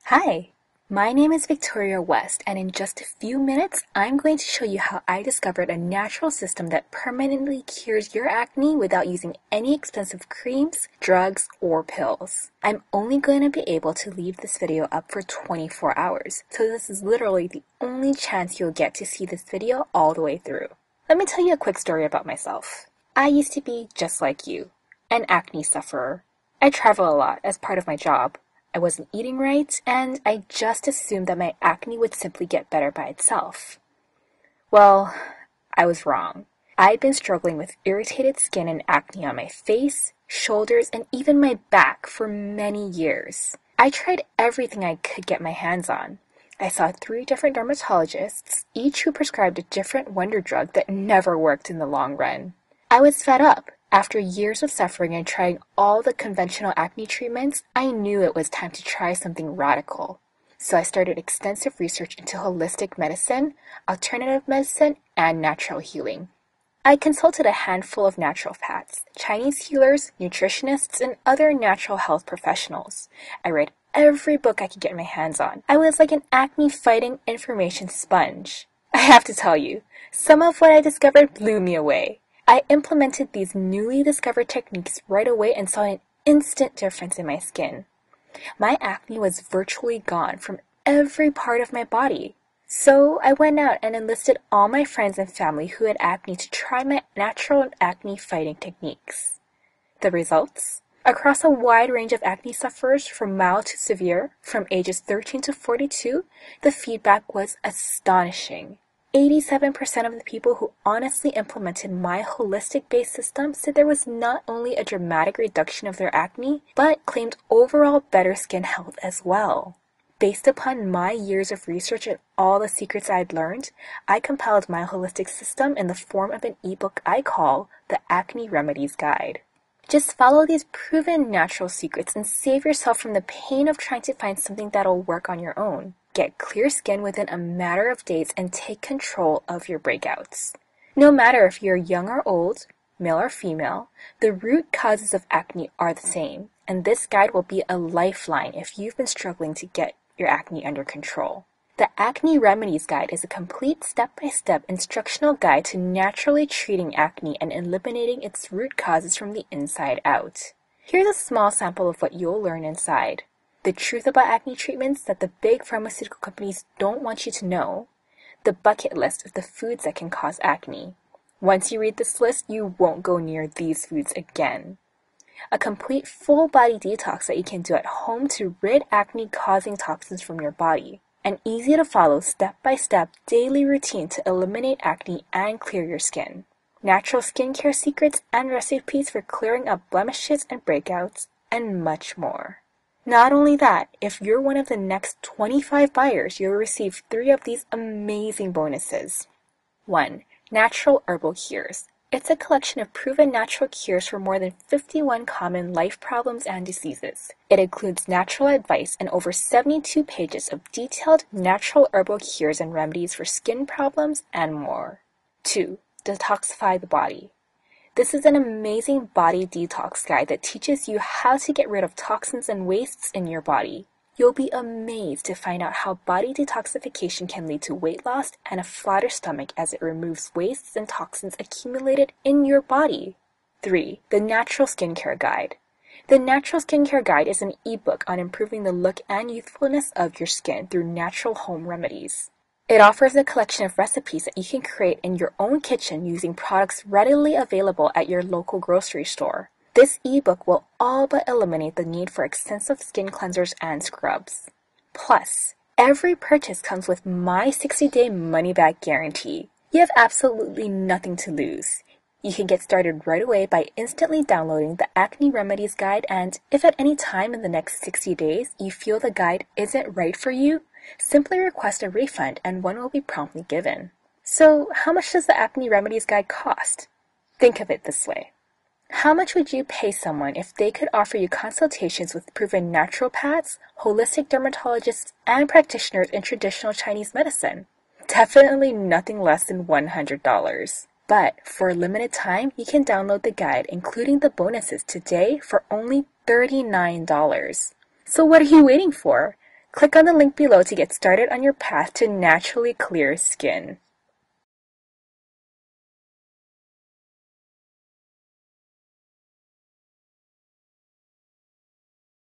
Hi, my name is Victoria West, and in just a few minutes, I'm going to show you how I discovered a natural system that permanently cures your acne without using any expensive creams, drugs, or pills. I'm only going to be able to leave this video up for 24 hours, so this is literally the only chance you'll get to see this video all the way through. Let me tell you a quick story about myself. I used to be just like you, an acne sufferer. I travel a lot as part of my job. I wasn't eating right, and I just assumed that my acne would simply get better by itself. Well, I was wrong. I'd been struggling with irritated skin and acne on my face, shoulders, and even my back for many years. I tried everything I could get my hands on. I saw 3 different dermatologists, each who prescribed a different wonder drug that never worked in the long run. I was fed up. After years of suffering and trying all the conventional acne treatments, I knew it was time to try something radical. So I started extensive research into holistic medicine, alternative medicine, and natural healing. I consulted a handful of naturopaths, Chinese healers, nutritionists, and other natural health professionals. I read every book I could get my hands on. I was like an acne-fighting information sponge. I have to tell you, some of what I discovered blew me away. I implemented these newly discovered techniques right away and saw an instant difference in my skin. My acne was virtually gone from every part of my body. So I went out and enlisted all my friends and family who had acne to try my natural acne fighting techniques. The results? Across a wide range of acne sufferers from mild to severe, from ages 13 to 42, the feedback was astonishing. 87% of the people who honestly implemented my holistic-based system said there was not only a dramatic reduction of their acne, but claimed overall better skin health as well. Based upon my years of research and all the secrets I'd learned, I compiled my holistic system in the form of an ebook I call the Acne Remedies Guide. Just follow these proven natural secrets and save yourself from the pain of trying to find something that'll work on your own. Get clear skin within a matter of days and take control of your breakouts. No matter if you're young or old, male or female, the root causes of acne are the same, and this guide will be a lifeline if you've been struggling to get your acne under control. The Acne Remedies Guide is a complete step-by-step instructional guide to naturally treating acne and eliminating its root causes from the inside out. Here's a small sample of what you'll learn inside. The truth about acne treatments that the big pharmaceutical companies don't want you to know. The bucket list of the foods that can cause acne. Once you read this list, you won't go near these foods again. A complete full-body detox that you can do at home to rid acne-causing toxins from your body. An easy-to-follow step-by-step daily routine to eliminate acne and clear your skin. Natural skincare secrets and recipes for clearing up blemishes and breakouts, and much more. Not only that, if you're one of the next 25 buyers, you'll receive 3 of these amazing bonuses. 1. Natural Herbal Cures. It's a collection of proven natural cures for more than 51 common life problems and diseases. It includes natural advice and over 72 pages of detailed natural herbal cures and remedies for skin problems and more. 2. Detoxify the Body. This is an amazing body detox guide that teaches you how to get rid of toxins and wastes in your body. You'll be amazed to find out how body detoxification can lead to weight loss and a flatter stomach as it removes wastes and toxins accumulated in your body. 3. The Natural Skincare Guide. The Natural Skincare Guide is an ebook on improving the look and youthfulness of your skin through natural home remedies. It offers a collection of recipes that you can create in your own kitchen using products readily available at your local grocery store. This ebook will all but eliminate the need for extensive skin cleansers and scrubs. Plus, every purchase comes with my 60-day money-back guarantee. You have absolutely nothing to lose. You can get started right away by instantly downloading the Acne Remedies Guide, and if at any time in the next 60 days you feel the guide isn't right for you, simply request a refund and one will be promptly given. So, how much does the Acne Remedies Guide cost? Think of it this way. How much would you pay someone if they could offer you consultations with proven naturopaths, holistic dermatologists, and practitioners in traditional Chinese medicine? Definitely nothing less than $100. But for a limited time, you can download the guide, including the bonuses today for only $39. So what are you waiting for? Click on the link below to get started on your path to naturally clear skin.